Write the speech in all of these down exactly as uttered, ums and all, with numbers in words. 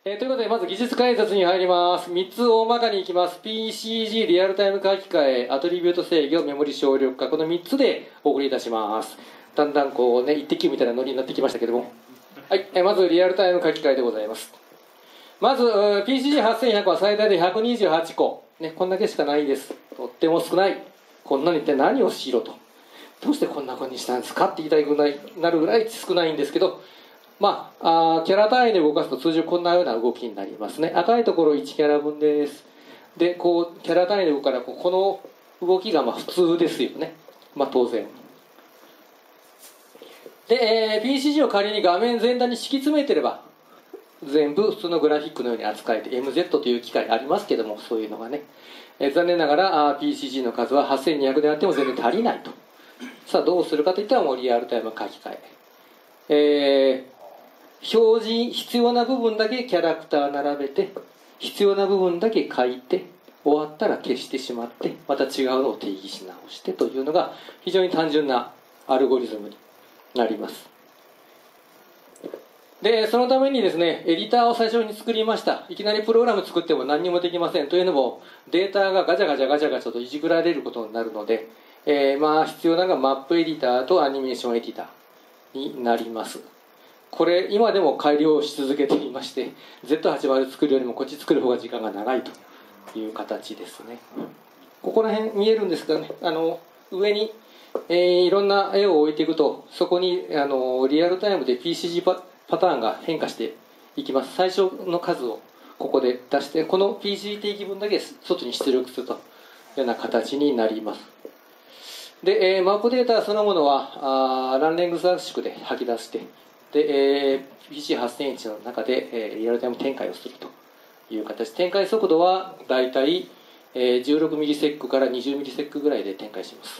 えー、ということでまず技術解説に入ります。みっつ大まかにいきます。 ピーシージー リアルタイム書き換え、アトリビュート制御、メモリ省力化、このみっつでお送りいたします。だんだんこうね、イッテ Q みたいなノリになってきましたけども、はい、えー、まずリアルタイム書き換えでございます。まず ピーシージーはっせんひゃく は最大でひゃくにじゅうはちこ、ね、こんだけしかないです。とっても少ない。こんなに一体何をしろと、どうしてこんな風にしたんですかって言いたいくなるぐらい少ないんですけど、まあ、あキャラ単位で動かすと通常こんなような動きになりますね。赤いところいちキャラ分です。でこうキャラ単位で動くからこの動きがまあ普通ですよね、まあ、当然で、えー、ピーシージー を仮に画面全体に敷き詰めてれば全部普通のグラフィックのように扱えて エムゼット という機械ありますけども、そういうのがね、えー、残念ながらあ ピーシージー の数ははっせんにひゃくであっても全然足りないと。さあどうするかといったらもうリアルタイム書き換ええー表示必要な部分だけキャラクター並べて必要な部分だけ書いて終わったら消してしまってまた違うのを定義し直してというのが非常に単純なアルゴリズムになります。でそのためにですねエディターを最初に作りました。いきなりプログラム作っても何にもできません。というのもデータがガチャガチャガチャガチャといじくられることになるので、えー、まあ必要なのがマップエディターとアニメーションエディターになります。これ今でも改良し続けていまして ゼットはちじゅう 作るよりもこっち作る方が時間が長いという形ですね。ここら辺見えるんですがね、あの上に、えー、いろんな絵を置いていくとそこにあのリアルタイムで ピーシージー パ, パターンが変化していきます。最初の数をここで出してこの ピーシージー 定義分だけ外に出力するというような形になります。で、えー、マップデータそのものはあランレングス圧縮で吐き出してで、えー、ピーシーはっせんいち の中で、えー、リアルタイム展開をするという形。展開速度はだいたい、えー、じゅうろくミリセックからにじゅうミリセックぐらいで展開します。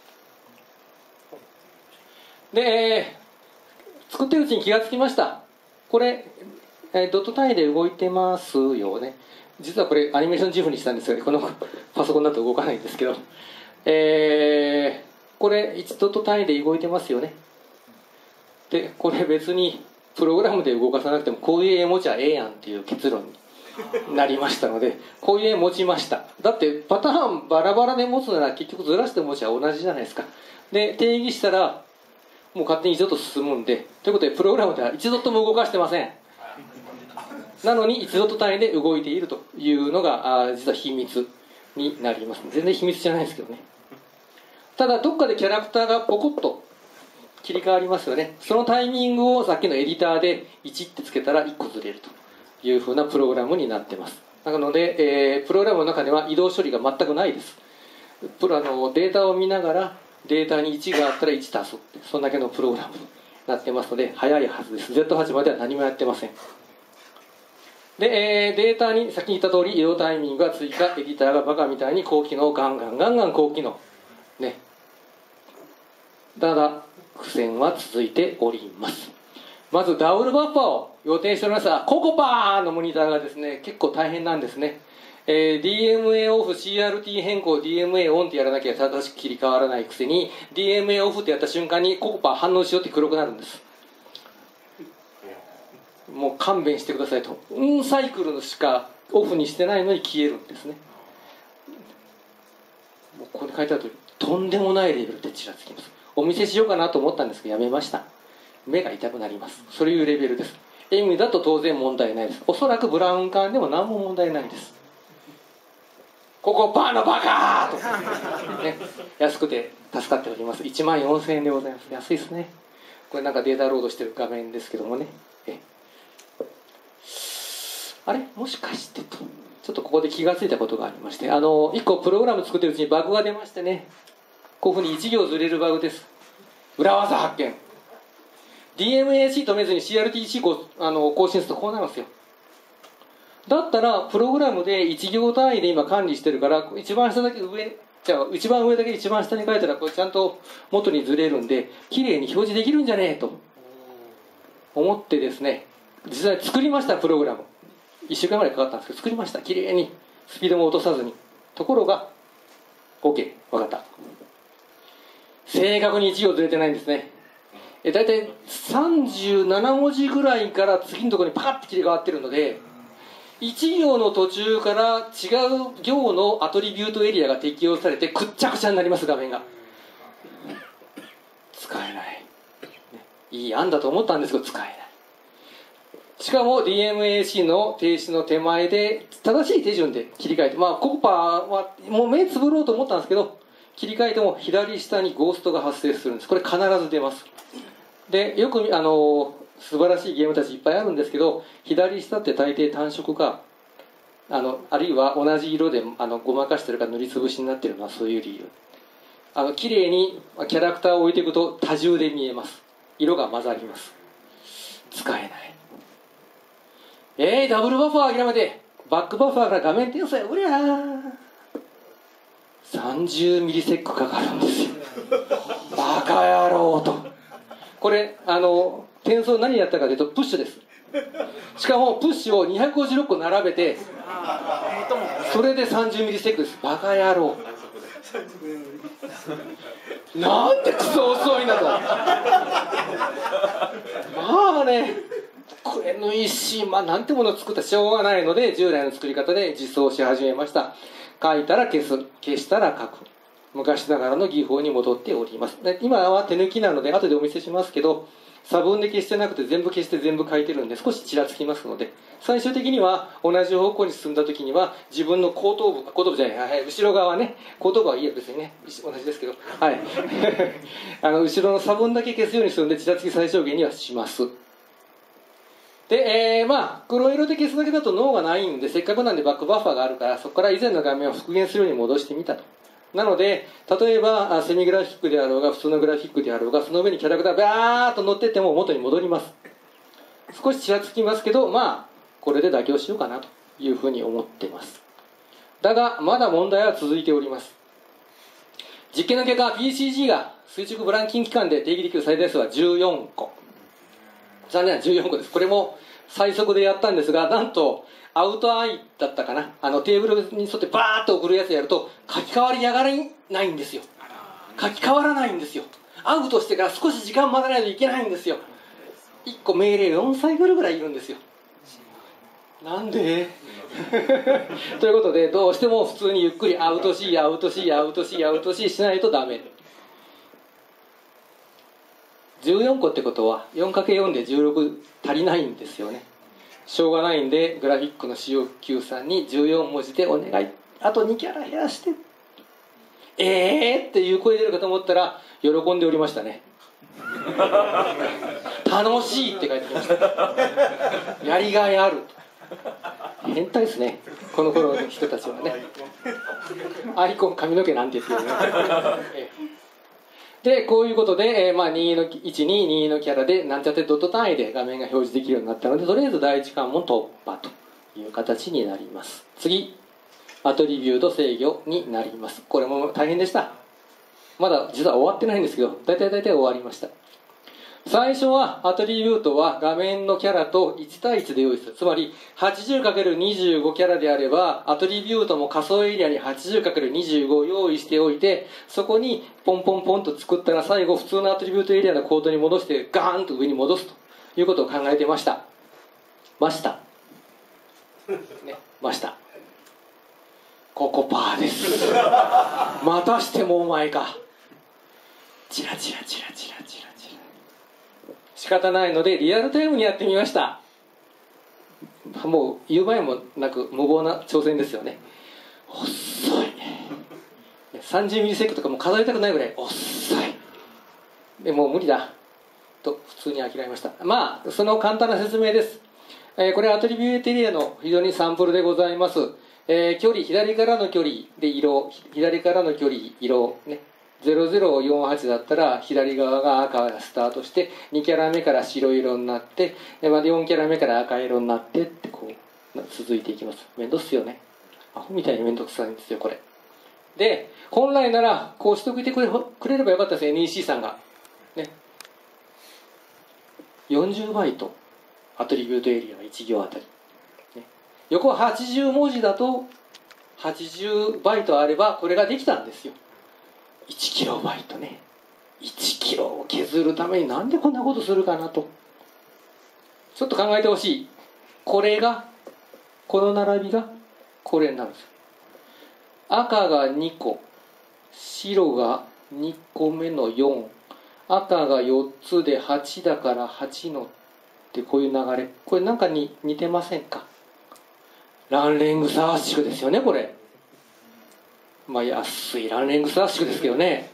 で、えー、作ってるうちに気がつきました。これ、えー、ドット単位で動いてますよね。実はこれアニメーションジフにしたんですがこのパソコンだと動かないんですけど、えー、これいちドット単位で動いてますよね。でこれ別にプログラムで動かさなくてもこういう絵持ちはええやんっていう結論になりましたのでこういう絵持ちました。だってパターンバラバラで持つなら結局ずらして持ちは同じじゃないですか。で定義したらもう勝手にいちドット進むんで、ということでプログラムではいちドットも動かしてません。なのにいちドット単位で動いているというのがあ実は秘密になります。全然秘密じゃないですけどね。ただどっかでキャラクターがポコッと切り替わりますよね。そのタイミングをさっきのエディターでいちってつけたらいっこずれるというふうなプログラムになってます。なので、えー、プログラムの中では移動処理が全くないです。プロあのデータを見ながらデータにいちがあったらいち足すってそんだけのプログラムになってますので早いはずです。 ゼットはち までは何もやってません。で、えー、データに先に言った通り移動タイミングが追加、エディターがバカみたいに高機能ガンガンガンガン高機能ね。ただ苦戦は続いております。まずダブルバッファを予定しておりますがココパーのモニターがですね結構大変なんですね。えー、ディーエムエー オフ シーアールティー 変更 ディーエムエー オンってやらなきゃ正しく切り替わらないくせに ディーエムエー オフってやった瞬間にココパー反応しようって黒くなるんです。もう勘弁してくださいと。うんサイクルしかオフにしてないのに消えるんですね。もうここに書いてあるとおりとんでもないレベルでちらつきます。お見せしようかなと思ったんですけどやめました。目が痛くなります。そういうレベルです。エムだと当然問題ないです。おそらくブラウン管でも何も問題ないです。ここバーのバカーと、ね、安くて助かっております。いちまんよんせんえんでございます。安いですね。これなんかデータロードしてる画面ですけどもね。えあれもしかしてとちょっとここで気がついたことがありまして、あのいっこプログラム作ってるうちにバグが出ましてね、こういうふうにいち行ずれるバグです。裏技発見。 ディーエムエーシー 止めずに シーアールティーシー こうあの更新するとこうなりますよ。だったらプログラムでいち行単位で今管理してるから一番下だけ上じゃあ一番上だけ一番下に書いたらこれちゃんと元にずれるんで綺麗に表示できるんじゃねえと思ってですね、実際作りました。プログラムいっしゅうかんぐらいかかったんですけど作りました。綺麗にスピードも落とさずに。ところが OK 分かった。正確にいち行ずれてないんですね。え大体さんじゅうなな文字ぐらいから次のところにパカッて切り替わってるのでいち行の途中から違う行のアトリビュートエリアが適用されてくっちゃくちゃになります。画面が使えない、いい案だと思ったんですけど使えない。しかも ディーエムエーシー の停止の手前で正しい手順で切り替えて、まあコッパーはもう目つぶろうと思ったんですけど、切り替えても左下にゴーストが発生するんです。これ必ず出ます。でよくあの素晴らしいゲームたちいっぱいあるんですけど、左下って大抵単色か、あのあるいは同じ色であのごまかしてるか塗りつぶしになってるのはそういう理由。あの綺麗にキャラクターを置いていくと多重で見えます。色が混ざります。使えない。えー、ダブルバファー諦めてバックバファーから画面転送や、うりゃーさんじゅうミリセックかかるんですよ。バカ野郎と。これあの転送何やったかというとプッシュです。しかもプッシュをにひゃくごじゅうろっこ並べて、それでさんじゅうミリセックです。バカ野郎。なんでクソ遅いなと。まあね、これの石、まあなんてものを作ったらしょうがないので、従来の作り方で実装し始めました。書いたら消す、消したら書く、昔ながらの技法に戻っております。で今は手抜きなので後でお見せしますけど、差分で消してなくて全部消して全部書いてるんで少しちらつきますので、最終的には同じ方向に進んだ時には自分の後頭部、後頭部じゃない、はい、後ろ側ね、後頭部はいいや別にね、同じですけど、はいあの後ろの差分だけ消すようにするんで、ちらつき最小限にはします。で、えー、まあ黒色で消すだけだと脳がないんで、せっかくなんでバックバッファーがあるから、そこから以前の画面を復元するように戻してみたと。なので例えばセミグラフィックであろうが普通のグラフィックであろうが、その上にキャラクターがバーッと乗ってっても元に戻ります。少しちらつきますけど、まあこれで妥協しようかなというふうに思っています。だがまだ問題は続いております。実験の結果 ピーシージー が垂直ブランキング期間で定義できる最大数はじゅうよんこ、残念なじゅうよんこです。これも最速でやったんですが、なんとアウトアイだったかな、あのテーブルに沿ってバーッと送るやつやると書き換わりやがらないんですよ。書き換わらないんですよ。アウトしてから少し時間待たないといけないんですよ。いっこ命令よんサイクルぐらいいるんですよ。なんでということで、どうしても普通にゆっくりアウト C アウト C アウト C アウト C しないとダメ。じゅうよんこってことは よんかけるよん でじゅうろく足りないんですよね。しょうがないんで、グラフィックの使用 Q さんにじゅうよんもじでお願い、あとにキャラ減らして、えーっていう声出るかと思ったら喜んでおりましたね。楽しいって書いてきました。やりがいある。変態ですね、この頃の人たちはね。アイコン髪の毛なんて言ってるね。でこういうことで、えーまあ、にのいちににのキャラでなんちゃってドット単位で画面が表示できるようになったので、とりあえず第一関門突破という形になります。次、アトリビュート制御になります。これも大変でした。まだ実は終わってないんですけど、大体大体終わりました。最初はアトリビュートは画面のキャラといち対いちで用意する。つまり はちじゅうかけるにじゅうご キャラであれば、アトリビュートも仮想エリアに はちじゅうかけるにじゅうご を用意しておいて、そこにポンポンポンと作ったら、最後普通のアトリビュートエリアのコードに戻してガーンと上に戻すということを考えてましたましたね、ましたここパーですまたしてもお前か。チラチラチラチラチラチラ。仕方ないのでリアルタイムにやってみました。もう言う場合もなく無謀な挑戦ですよね。遅い。さんじゅうミリセックとかも数えたくないぐらい遅い。でもう無理だと普通に諦めました。まあその簡単な説明です。えー、これはアトリビュートエリアの非常にサンプルでございます。えー、距離、左からの距離で色、左からの距離色ね、ゼロゼロよんはちだったら左側が赤がスタートして、にキャラ目から白色になって、またよんキャラ目から赤色になってってこう続いていきます。面倒っすよね。アホみたいに面倒くさいんですよこれ。で本来ならこうしておいてくれくれればよかったです。 エヌイーシー さんがね、よんじゅうバイトアトリビュートエリアはいち行あたり、ね、横はちじゅう文字だとはちじゅうバイトあればこれができたんですよ。いちキロバイトね、いちキロを削るためになんでこんなことするかなとちょっと考えてほしい。これがこの並びがこれになるんですよ。赤がにこ、白がにこめのよん、赤がよっつではちだからはちのってこういう流れ。これなんかに似てませんか？ランレングス圧縮ですよね、これ。まあ安いランレングス圧縮ですけどね。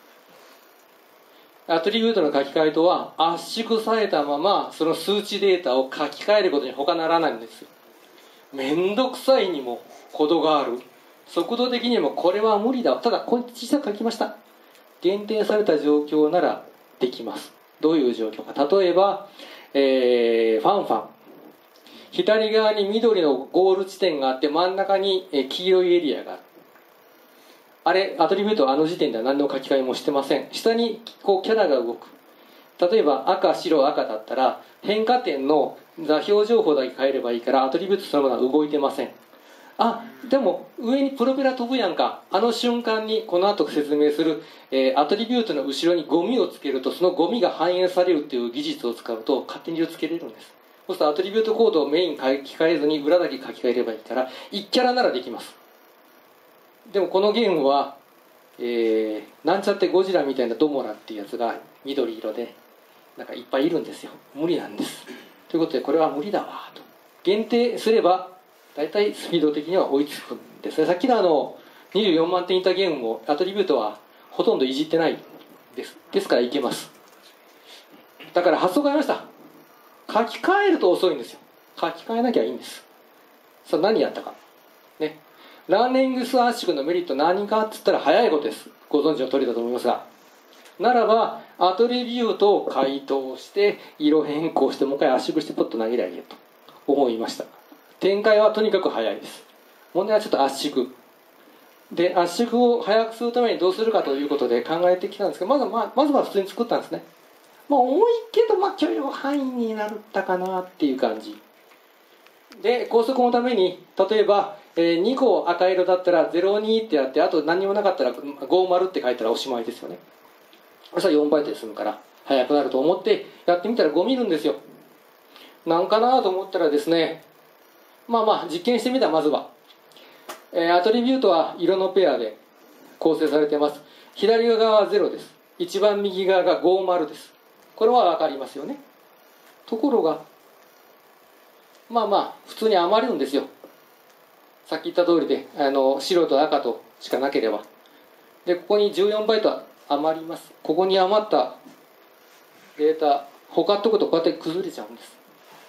アトリビュートの書き換えとは、圧縮されたままその数値データを書き換えることに他ならないんですよ。めんどくさいにも程がある。速度的にもこれは無理だ。ただこれ小さく書きました。限定された状況ならできます。どういう状況か。例えば、えー、ファンファン。左側に緑のゴール地点があって真ん中に黄色いエリアがある。あれ、アトリビュートはあの時点では何の書き換えもしてません。下にこうキャラが動く。例えば赤、白、赤だったら変化点の座標情報だけ変えればいいからアトリビュートそのものは動いてません。あ、でも上にプロペラ飛ぶやんか。あの瞬間にこの後説明する、えー、アトリビュートの後ろにゴミをつけるとそのゴミが反映されるっていう技術を使うと勝手に色つけれるんです。そうするとアトリビュートコードをメイン書き換えずに裏だけ書き換えればいいからいちキャラならできます。でもこのゲームは、えー、なんちゃってゴジラみたいなドモラっていうやつが緑色でなんかいっぱいいるんですよ。無理なんです。ということでこれは無理だわと限定すれば大体スピード的には追いつくんですね。さっきのあのにじゅうよんまんてんいったゲームもアトリビュートはほとんどいじってないですですからいけます。だから発想がありました。書き換えると遅いんですよ。書き換えなきゃいいんです。さあ何やったかね。ランニングス圧縮のメリット何かっつったら早いことです。ご存知の通りだと思いますが、ならばアトリビュートを解凍して色変更してもう一回圧縮してポッと投げられると思いました。展開はとにかく早いです。問題はちょっと圧縮で、圧縮を早くするためにどうするかということで考えてきたんですけど、まずは、まあ、まずは普通に作ったんですね。まあ重いけど、まあ、許容範囲になったかなっていう感じで、高速のために例えば、えー、にこ赤色だったらゼロにってやって、あと何にもなかったらごじゅうって書いたらおしまいですよね。そしたらよんバイトで済むから速くなると思ってやってみたらご見るんですよ。なんかなと思ったらですね、まあまあ実験してみた。まずは、えー、アトリビュートは色のペアで構成されています。左側はゼロです。一番右側がごじゅうです。これは分かりますよね。ところがまあまあ普通に余るんですよ。さっき言った通りであの白と赤としかなければ。でここにじゅうよんバイト余ります。ここに余ったデータ他っとくとこうやって崩れちゃうんです。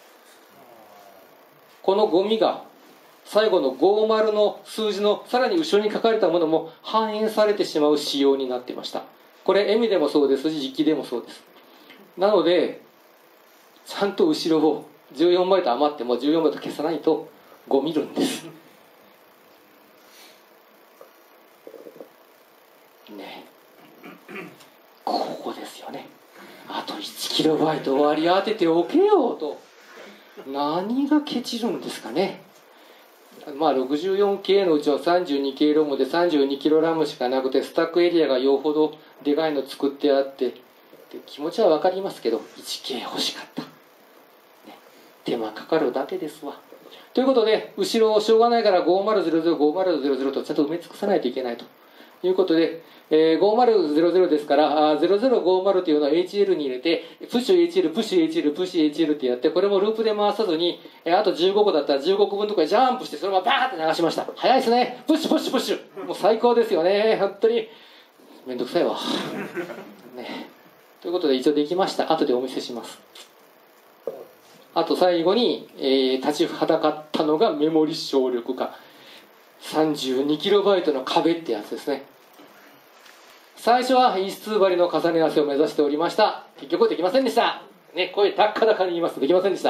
このゴミが最後のごじゅうの数字のさらに後ろに書かれたものも反映されてしまう仕様になっていました。これエミでもそうですし実機でもそうです。なのでちゃんと後ろをじゅうよんバイト余ってもじゅうよんバイト消さないとご見るんですね。ここですよね。あといちキロバイト割り当てておけよと。何がケチるんですかね。まあ ろくじゅうよんケー のうちの さんじゅうにケー ロムで さんじゅうにキロラムしかなくてスタックエリアがよほどでかいの作ってあってで気持ちは分かりますけど いちケー 欲しかった、ね、手間かかるだけですわ。ということで後ろをしょうがないからごじゅうゼロゼロごじゅうゼロゼロとちゃんと埋め尽くさないといけないということで、えー、ごじゅうゼロゼロですからゼロゼロごじゅうというのを エイチエル に入れてプッシュ エイチエル プッシュ エイチエル プッシュ エイチエル ってやって、これもループで回さずにあとじゅうごこだったらじゅうごこぶんとかジャンプしてそのままバーって流しました。早いですね。プッシュプッシュプッシュもう最高ですよね。本当にめんどくさいわ、ね、ということで一応できました。後でお見せします。あと最後に、えー、立ちはだかったのがメモリ省力化 さんじゅうにキロバイト の壁ってやつですね。最初は因数張りの重ね合わせを目指しておりました。結局できませんでした、ね、声高々に言いますとできませんでした。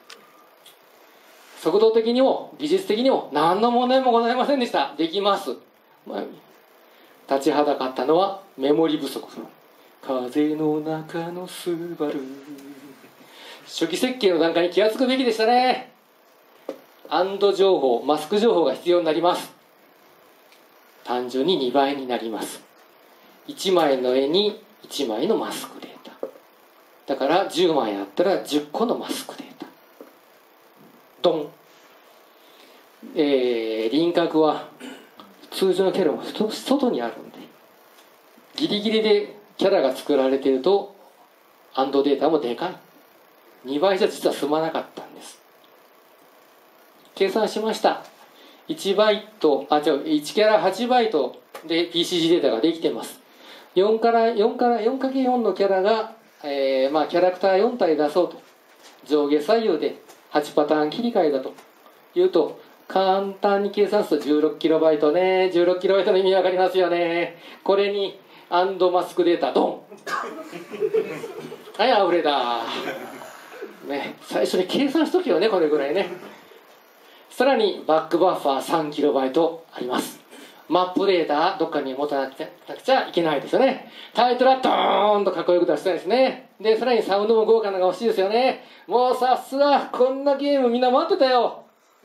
速度的にも技術的にも何の問題もございませんでした。できます、まあ、立ちはだかったのはメモリ不足。風の中のスバル初期設計の段階に気がつくべきでしたね。アンド情報、マスク情報が必要になります。単純ににばいになります。いちまいの絵にいちまいのマスクデータだからじゅうまいあったらじゅっこのマスクデータドン。 えー、輪郭は通常のキャラも外にあるんで、ギリギリでキャラが作られているとアンドデータもでかい。にばいじゃ実は済まなかったんです。計算しました。いちバイト、あ、違う、いちキャラはちバイトで ピーシージー データができてます。よんから よんから よんかけるよん のキャラが、えー、まあキャラクターよん体出そうと、上下左右ではちパターン切り替えだというと、簡単に計算すると じゅうろくキロバイト ね。 じゅうろくキロバイト の意味わかりますよね。これにアンドマスクデータドンはい、あふれだね。最初に計算しとけよね、これぐらいね。さらにバックバッファー さんキロバイト あります。マップデータどっかに持たなくちゃいけないですよね。タイトルはドーンとかっこよく出したいですね。でさらにサウンドも豪華なのが欲しいですよね。もうさすがこんなゲームみんな待ってたよ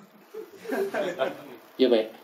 夢ね、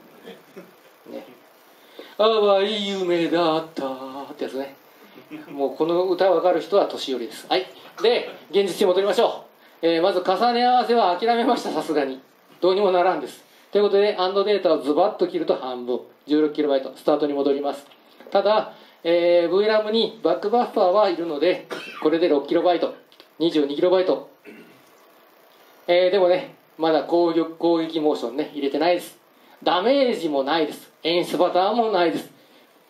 淡い夢だったってやつね。もうこの歌わかる人は年寄りです。はい。で現実に戻りましょう。えー、まず重ね合わせは諦めました。さすがにどうにもならんです。ということでアンドデータをズバッと切ると半分 じゅうろくキロバイト スタートに戻ります。ただ、えー、ブイラム にバックバッファーはいるのでこれで ろくキロバイト にじゅうにキロバイト、えー、でもねまだ攻撃攻撃モーションね入れてないです。ダメージもないです。演出パターンもないです。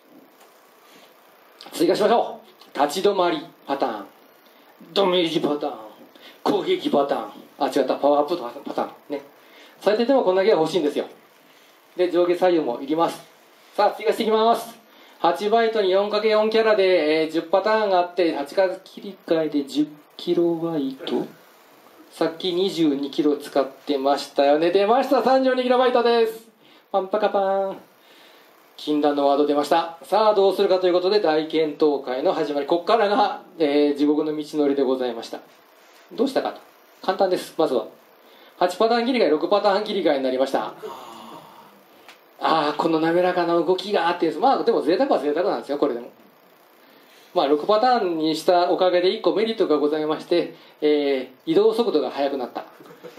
追加しましょう。立ち止まりパターン、ダメージパターン、攻撃パターン、あ違ったパワーアップパターンね。最低でもこんだけは欲しいんですよ。で上下左右もいります。さあ追加していきます。はちバイトに よんかけるよん キャラで、えー、じゅうパターンがあってはちかい切り替えでじゅっキロバイト、さっきにじゅうにキロ使ってましたよね。出ました さんじゅうにキロバイト です。パンパカパーン、禁断のワード出ました。さあどうするかということで大検討会の始まり、ここからが、えー、地獄の道のりでございました。どうしたかと、簡単です。まずははちパターン切り替えろくパターン切り替えになりました。ああこの滑らかな動きがあってです。まあでも贅沢は贅沢なんですよ。これでもまあろくパターンにしたおかげでいっこメリットがございまして、えー、移動速度が速くなった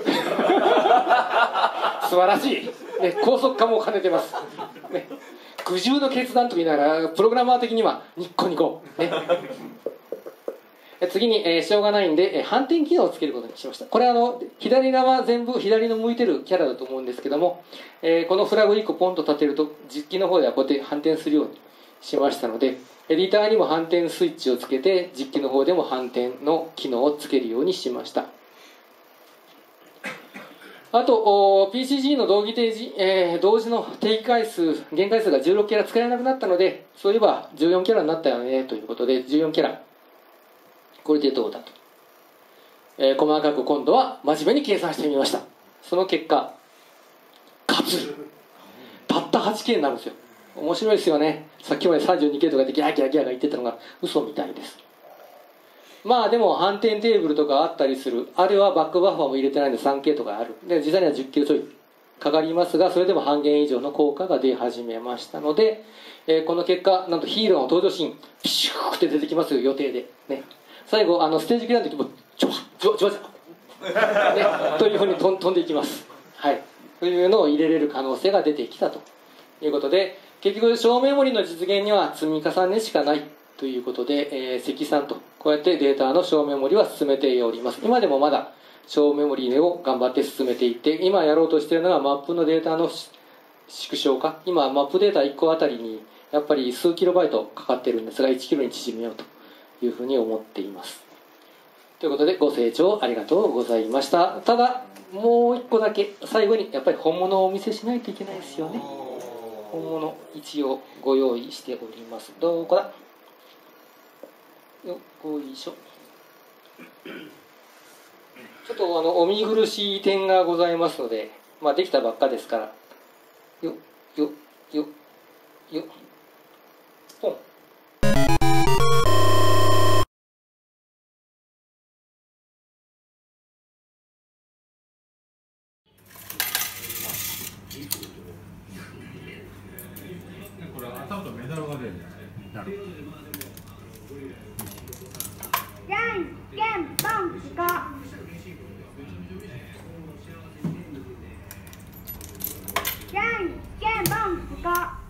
素晴らしい、ね、高速化も兼ねてます、ね、苦渋の決断と言いながらプログラマー的にはニッコニコ、ね、次に、えー、しょうがないんで、えー、反転機能をつけることにしました。これはあの左側全部左の向いてるキャラだと思うんですけども、えー、このフラグいっこポンと立てると実機の方ではこうやって反転するようにしましたので、エディターにも反転スイッチをつけて実機の方でも反転の機能をつけるようにしました。あと ピーシージー の同義定時、えー、同時の定義回数限界数がじゅうろくキャラ使えなくなったので、そういえばじゅうよんキャラになったよねということでじゅうよんキャラこれでどうだと、えー、細かく今度は真面目に計算してみました。その結果勝つたった はちケー になるんですよ。面白いですよね。さっきまで さんじゅうにケー とかでギャーギャーギャーが言ってたのが嘘みたいです。まあでも反転テーブルとかあったりする、あれはバックバッファーも入れてないんで さんケー とかあるで、実際にはじゅっキロちょいかかりますが、それでも半減以上の効果が出始めましたので、えー、この結果なんとヒーローの登場シーンピシューって出てきますよ、予定でね。最後あのステージ切りの時もジョバジョバジョバ、ね、というふうに飛ん飛んでいきます。はい、というのを入れれる可能性が出てきたということで、結局小メモリの実現には積み重ねしかないということで、えー、積算とこうやってデータの小メモリは進めております。今でもまだ小メモリを頑張って進めていって、今やろうとしているのがマップのデータの縮小化。今マップデータいっこあたりにやっぱり数キロバイトかかってるんですが、いちキロに縮めようというふうに思っています。ということでご清聴ありがとうございました。ただもういっこだけ最後にやっぱり本物をお見せしないといけないですよね。本物一応ご用意しております。どこだよいしょ。ちょっとあのお見苦しい点がございますので、まあ、できたばっかですからよよよよポン。 これ当たるとメダルが出るんですね。なるほど。 じゃんけんぽんしこ。 んけんぽん、向こう。